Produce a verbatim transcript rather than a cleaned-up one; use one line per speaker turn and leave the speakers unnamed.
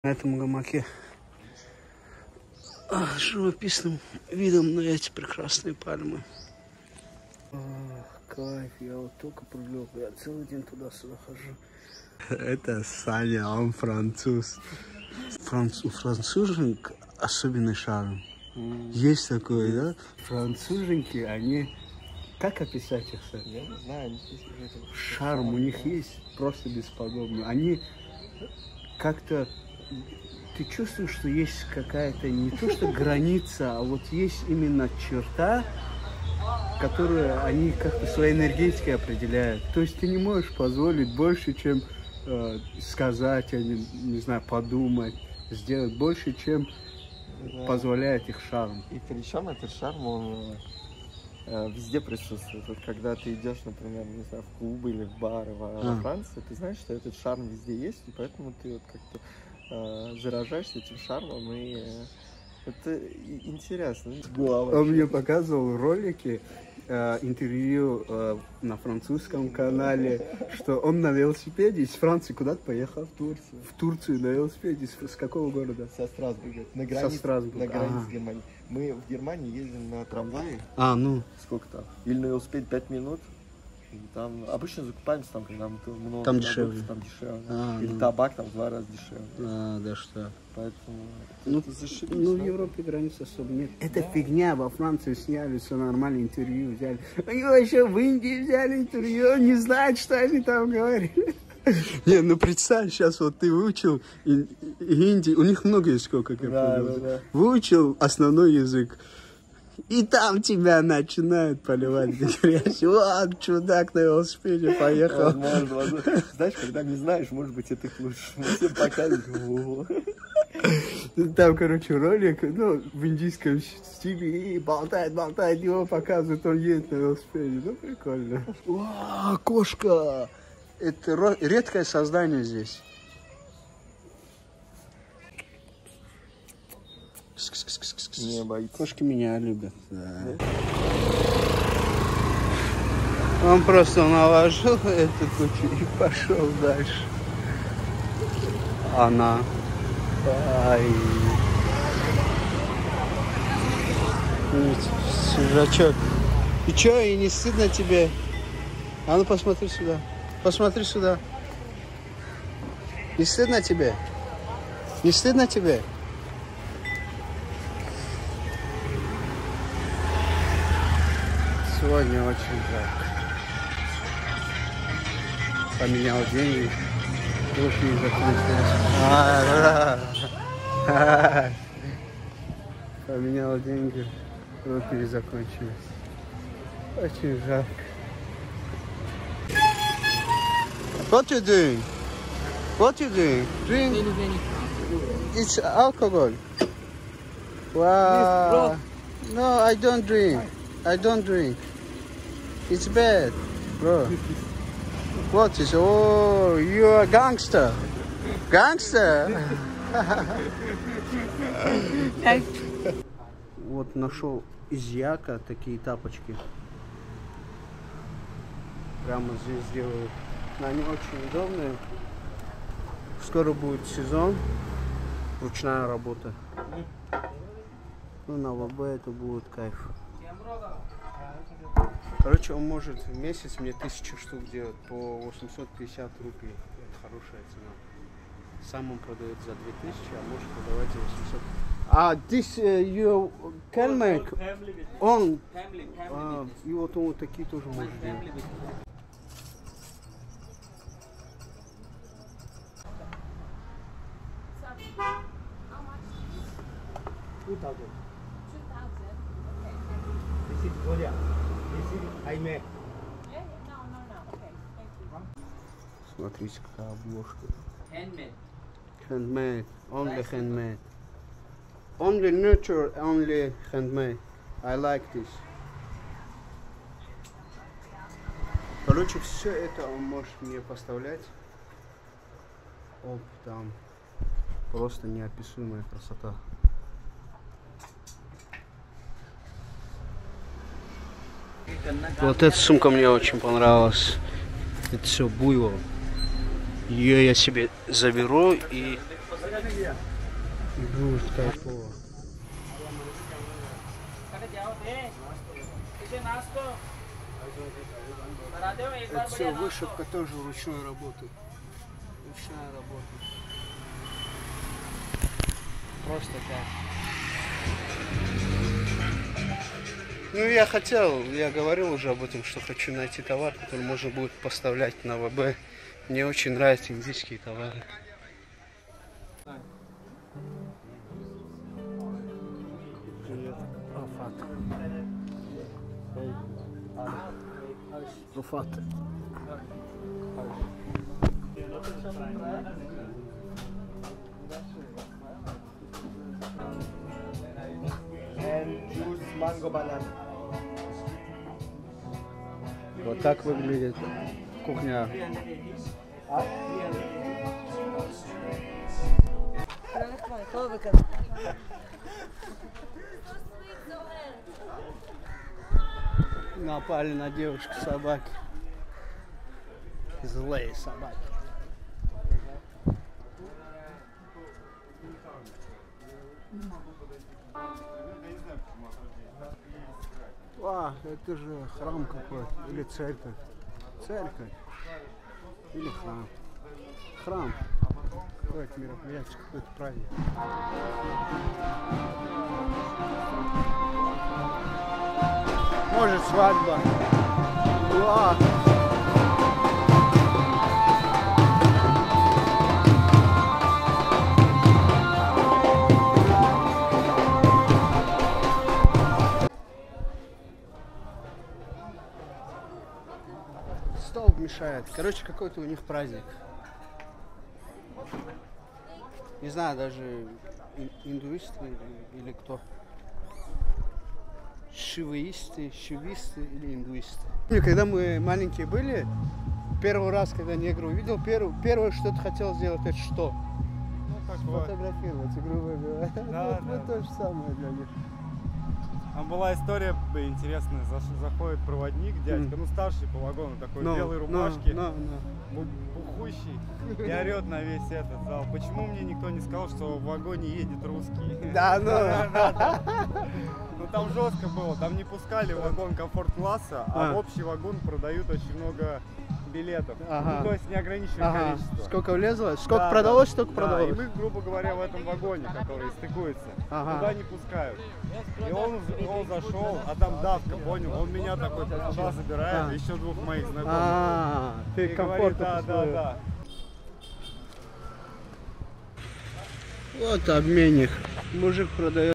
На этом гамаке с живописным видом на эти прекрасные пальмы. Ох, кайф, я вот только привлек, я целый день туда-сюда хожу. Это Саня, он француз. Франц... У француженок особенный шарм. Mm. Есть такое, да? Француженки, они... Как описать их, Саня?
Я не знаю, они
шарм у них есть просто бесподобный. Они как-то... Ты чувствуешь, что есть какая-то не то что граница, а вот есть именно черта, которую они как-то своей энергетикой определяют. То есть ты не можешь позволить больше, чем э, сказать, а не, не знаю, подумать, сделать больше, чем да. позволяет их шарм.
И причем этот шарм, он э, везде присутствует. Вот когда ты идешь, например, не знаю, в клубы или в бары во, а. во Франции, ты знаешь, что этот шарм везде есть, и поэтому ты вот как-то заражаешься этим шармом, и э, это интересно.
Он мне показывал ролики, э, интервью э, на французском канале, что он на велосипеде из Франции куда-то поехал в Турцию. В Турцию на велосипеде. С, с какого города?
Со Страсбурга. На границе,
Со Страсбурга.
На границе
ага.
с Германией. Мы в Германии ездим на трамвае.
А, ну.
Сколько там? Или на велосипеде пять минут. Там обычно закупаемся, там, когда много
там дешевле.
Там дешевле.
А,
Или
ну.
табак там в два раза дешевле.
А, да что.
Поэтому
ну,
это зашибись,
ну, в Европе границ особо нет. Это да. фигня, во Франции сняли все нормально, интервью взяли. Они вообще в Индии взяли интервью, не знают, что они там говорили. Не, ну представь, сейчас вот ты выучил хинди, у них много языков, как я понял. Выучил основной язык. И там тебя начинают поливать грязь. Вот, чудак на велосипеде поехал.
Возможно, возможно. Знаешь, когда не знаешь, может быть, это лучше. Мы всем показываем.
Там, короче, ролик, ну, в индийском стиле, и болтает, болтает, его показывают, он едет на велосипеде. Ну, прикольно. О, кошка! Это редкое создание здесь.
Не боится.
Кошки меня любят. Да. Да? Он просто наложил эту кучу и пошел дальше. Она. Ай. Свежачок. И чё, и не стыдно тебе? А ну посмотри сюда. Посмотри сюда. Не стыдно тебе? Не стыдно тебе? Сегодня очень жарко. Поменял деньги. Руки закончились. Поменял деньги. Руки закончились. Очень жарко. What you doing? What you doing? Drink? It's alcohol. Wow. No, I don't drink. I don't drink. It's bad, bro. What is? Oh, you are a gangster. Gangster. Вот нашел из яка такие тапочки. Прямо здесь делают. Они очень удобные. Скоро будет сезон. Ручная работа. Ну, на ВБ это будет кайф. Короче, он может в месяц мне тысячу штук делать по восемьсот пятьдесят рублей. Это хорошая цена. Сам он продает за две тысячи, а может продавать за восемьсот. А, this uh, you can make он. А, и вот он вот такие тоже может делать. two thousand.
two thousand? Okay.
This is Korea. This is I make.
Yeah, yeah, no, no, no. Okay, thank you.
Смотрите, какая обложка.
Handmade.
Handmade. Only handmade. Only nurture, only handmade. I like this. Короче, все это он может мне поставлять. Оп, там просто неописуемая красота. Вот эта сумка мне очень понравилась. Это все буйвол. Ее я себе заберу и Будет кайфово. Это все вышивка тоже ручной работы. Ручная работа. Просто так. Ну я хотел, я говорил уже об этом, что хочу найти товар, который можно будет поставлять на ВБ. Мне очень нравятся индийские товары. Привет, Руфат. Руфат.
And juice mango banana.
Вот так выглядит кухня. Напали на девушку собаки. Злые собаки. А, это же храм какой-то, или церковь. Церковь. Или храм. Храм. Какое-то мероприятие, какой-то праздник. Может, свадьба. Уа! Столб мешает. Короче, какой-то у них праздник. Не знаю, даже индуисты или, или кто. Шиваисты, шивисты или индуисты. Когда мы маленькие были, первый раз, когда негра увидел, первое, первое что ты хотел сделать, это что?
Ну,
сфотографировать, грубо говоря.
Да,
вот,
да.
вот то же самое для них.
Там была история интересная. Заш- Заходит проводник, дядька,
Mm.
ну старший по вагону, такой
No,
в белой
no,
рубашке,
no, no.
бу- бухущий, и орет на весь этот зал. Почему мне никто не сказал, что в вагоне едет русский?
Да, ну.
Ну там жестко было, там не пускали в вагон комфорт-класса, а
А.
в общий вагон продают очень много билетов.
Ага.
Ну, то есть неограниченное
Ага.
количество.
Сколько влезло? Сколько
Да,
продалось,
да.
столько
Да,
продалось.
и мы, грубо говоря, в этом вагоне, который стыкуется,
Ага.
туда не пускают. И он, он зашел, а там давка, понял? Он меня такой по туда забирает,
А.
еще двух моих знакомых.
А, ты
И говорит,
комфортно
да, да,
построил.
да.
Вот обменник. Мужик продает.